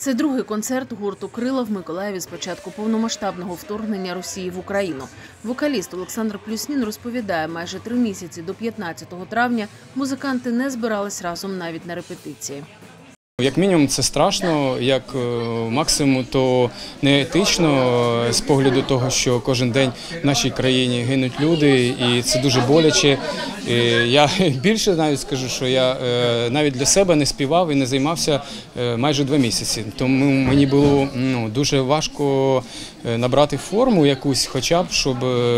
Це другий концерт гурту «Крила» в Миколаєві з початку повномасштабного вторгнення Росії в Україну. Вокаліст Олександр Плюснін розповідає, майже 3 місяці до 15 травня музиканти не збирались разом навіть на репетиції. Як мінімум це страшно, як максимум то неетично з погляду того, що кожен день в нашій країні гинуть люди і це дуже боляче. Я більше навіть скажу, що я навіть для себе не співав і не займався майже 2 місяці. Тому мені було дуже важко набрати форму якусь, хоча б, щоб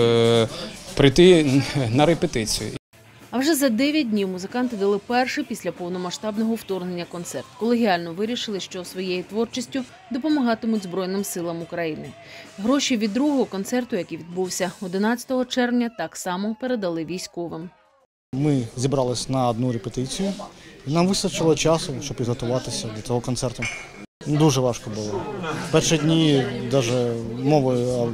прийти на репетицію. А вже за 9 днів музиканти дали перший після повномасштабного вторгнення концерт. Колегіально вирішили, що своєю творчістю допомагатимуть Збройним силам України. Гроші від другого концерту, який відбувся 11 червня, так само передали військовим. Ми зібрались на одну репетицію. Нам вистачило часу, щоб підготуватися до цього концерту. Дуже важко було. Перші дні навіть мови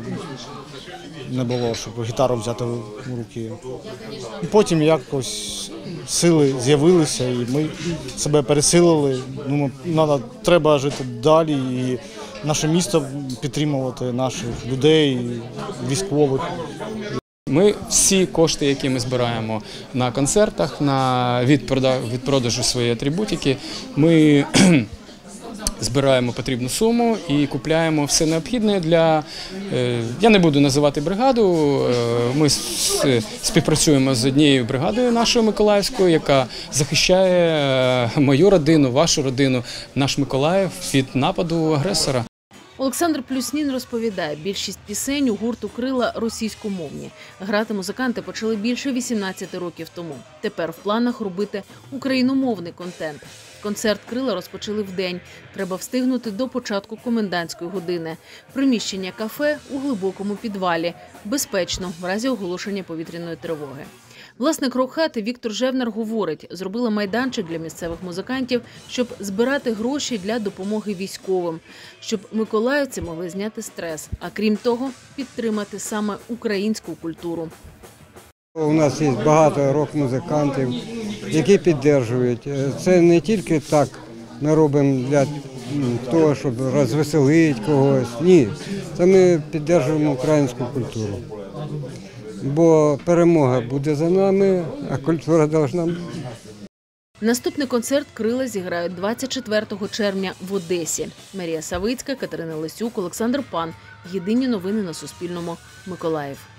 не було, щоб гітару взяти в руки. І потім якось сили з'явилися, і ми себе пересилили. Треба жити далі і наше місто підтримувати, наших людей, військових. Ми всі кошти, які ми збираємо на концертах, від продажу своєї атрибутики, ми збираємо потрібну суму і купуємо все необхідне для, я не буду називати бригаду, ми співпрацюємо з однією бригадою нашою миколаївською, яка захищає мою родину, вашу родину, наш Миколаїв від нападу агресора. Олександр Плюснін розповідає, більшість пісень у гурту «Крила» російськомовні. Грати музиканти почали більше 18 років тому. Тепер в планах робити україномовний контент. Концерт «Крила» розпочали вдень. Треба встигнути до початку комендантської години. Приміщення кафе у глибокому підвалі. Безпечно, в разі оголошення повітряної тривоги. Власник рок-хати Віктор Жевнар говорить, зробила майданчик для місцевих музикантів, щоб збирати гроші для допомоги військовим, щоб миколаївці могли зняти стрес, а крім того, підтримати саме українську культуру. У нас є багато рок-музикантів, які підтримують. Це не тільки так ми робимо для того, щоб розвеселити когось. Ні, це ми підтримуємо українську культуру. Бо перемога буде за нами, а культура повинна бути. Наступний концерт «Крила» зіграють 24 червня в Одесі. Марія Савицька, Катерина Лисюк, Олександр Пан. Єдині новини на Суспільному. Миколаїв.